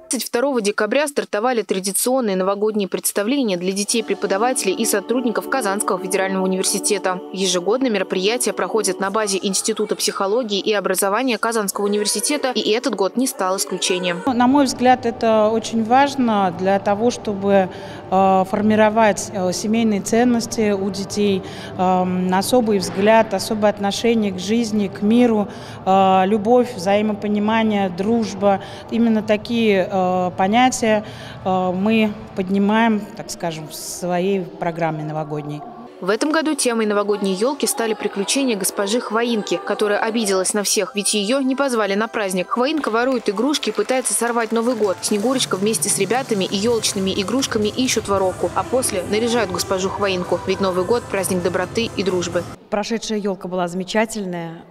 22 декабря стартовали традиционные новогодние представления для детей, преподавателей и сотрудников Казанского федерального университета. Ежегодно мероприятия проходят на базе Института психологии и образования Казанского университета, и этот год не стал исключением. На мой взгляд, это очень важно для того, чтобы формировать семейные ценности у детей, особый взгляд, особое отношение к жизни, к миру, любовь, взаимопонимание, дружба. Именно такие понятия мы поднимаем, так скажем, в своей программе новогодней. В этом году темой новогодней елки стали приключения госпожи Хвоинки, которая обиделась на всех, ведь ее не позвали на праздник. Хвоинка ворует игрушки и пытается сорвать Новый год. Снегурочка вместе с ребятами и елочными игрушками ищут воровку, а после наряжают госпожу Хвоинку, ведь Новый год – праздник доброты и дружбы. Прошедшая елка была замечательная.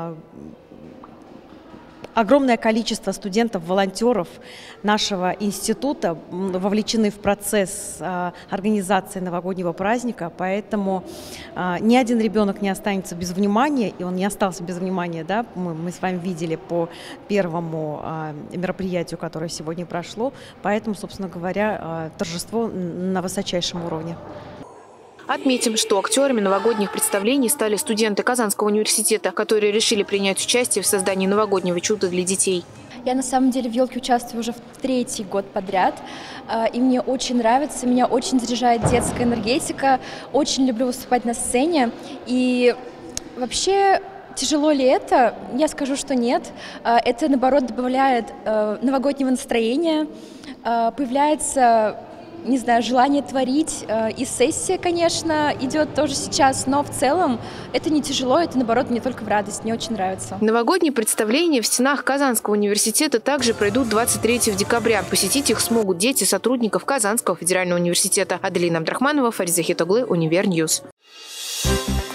Огромное количество студентов, волонтеров нашего института вовлечены в процесс организации новогоднего праздника, поэтому ни один ребенок не останется без внимания, и он не остался без внимания. Да? Мы с вами видели по первому мероприятию, которое сегодня прошло, поэтому, собственно говоря, торжество на высочайшем уровне. Отметим, что актерами новогодних представлений стали студенты Казанского университета, которые решили принять участие в создании новогоднего чуда для детей. Я на самом деле в елке участвую уже в 3-й год подряд, и мне очень нравится, меня очень заряжает детская энергетика, очень люблю выступать на сцене, и вообще тяжело ли это? Я скажу, что нет. Это, наоборот, добавляет новогоднего настроения, появляется, не знаю, желание творить. И сессия, конечно, идет тоже сейчас, но в целом это не тяжело, это, наоборот, мне только в радость, мне очень нравится. Новогодние представления в стенах Казанского университета также пройдут 23 декабря. Посетить их смогут дети сотрудников Казанского федерального университета. Аделина Абдрахманова, Фарид Захитоглы, Универньюз.